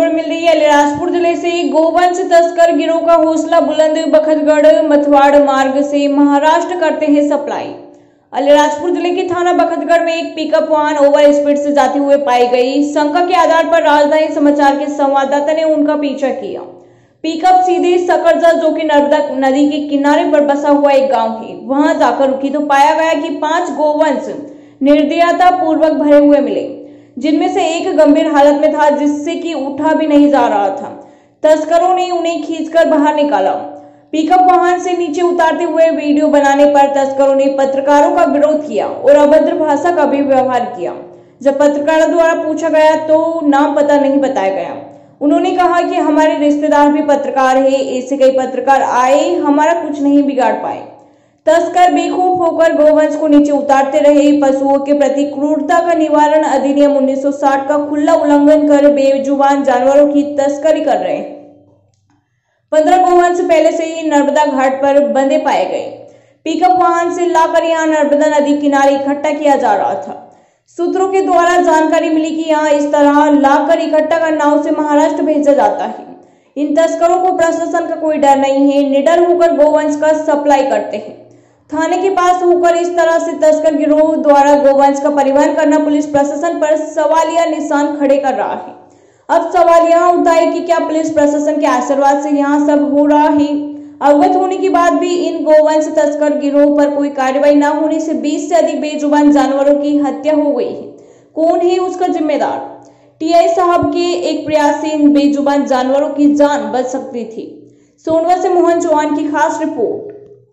खबर मिल रही है अलीराजपुर जिले से। गोवंश तस्कर गिरोह का हौसला बुलंद, बखतगढ़ मथवाड़ मार्ग से महाराष्ट्र करते हैं सप्लाई। अलीराजपुर जिले के थाना बखतगढ़ में एक पिकअप वाहन ओवर स्पीड से जाती हुए पाई गई। शंका के आधार पर राजधानी समाचार के संवाददाता ने उनका पीछा किया। पिकअप सीधे सकरजा, जो कि नर्मदा नदी के किनारे पर बसा हुआ एक गांव है, वहां जाकर रुकी तो पाया गया कि 5 गोवंश निर्दयता पूर्वक भरे हुए मिले, जिनमें से एक गंभीर हालत में था, जिससे कि उठा भी नहीं जा रहा था। तस्करों ने उन्हें खींचकर बाहर निकाला। पिकअप वाहन से नीचे उतारते हुए वीडियो बनाने पर तस्करों ने पत्रकारों का विरोध किया और अभद्र भाषा का भी व्यवहार किया। जब पत्रकारों द्वारा पूछा गया तो नाम पता नहीं बताया गया। उन्होंने कहा कि हमारे रिश्तेदार भी पत्रकार है, ऐसे कई पत्रकार आए, हमारा कुछ नहीं बिगाड़ पाए। तस्कर बेखौफ होकर गोवंश को नीचे उतारते रहे। पशुओं के प्रति क्रूरता का निवारण अधिनियम 1960 का खुला उल्लंघन कर बेजुबान जानवरों की तस्करी कर रहे हैं। 15 गोवंश पहले से ही नर्मदा घाट पर बंधे पाए गए। पिकअप वाहन से लाकर यहां नर्मदा नदी किनारे इकट्ठा किया जा रहा था। सूत्रों के द्वारा जानकारी मिली कि यहां इस तरह लाकर इकट्ठा कर नाव से महाराष्ट्र भेजा जाता है। इन तस्करों को प्रशासन का कोई डर नहीं है, निडर होकर गोवंश का सप्लाई करते हैं। थाने के पास होकर इस तरह से तस्कर गिरोह द्वारा गोवंश का परिवहन करना पुलिस प्रशासन पर सवालिया निशान खड़े कर रहा है। अब सवाल यहाँ उठता है कि क्या पुलिस प्रशासन के आशीर्वाद से यहाँ सब हो रहा है? अवगत होने के बाद भी इन गोवंश तस्कर गिरोह पर कोई कार्रवाई न होने से 20 से अधिक बेजुबान जानवरों की हत्या हो गई है। कौन है उसका जिम्मेदार? टीआई साहब के एक प्रयास से इन बेजुबान जानवरों की जान बच सकती थी। सोनवा से मोहन चौहान की खास रिपोर्ट।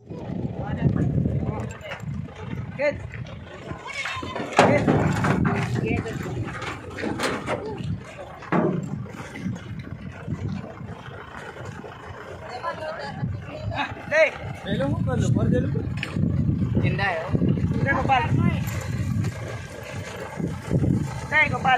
जिंदा है गोपाल, गोपाल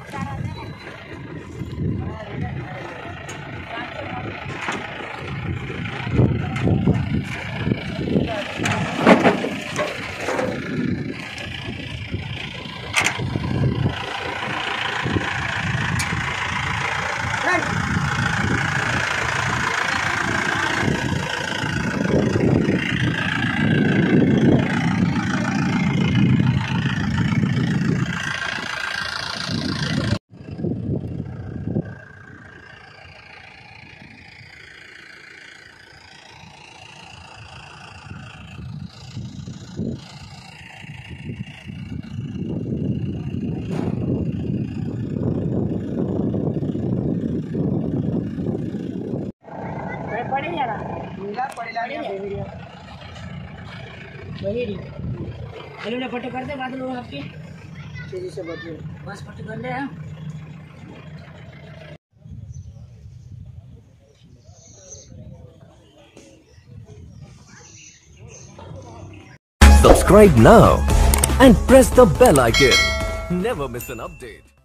वही फोटो कर दे बाद लोग आपकी तेजी से बस फोटो कर ले। Subscribe now and press the bell icon. Never miss an update.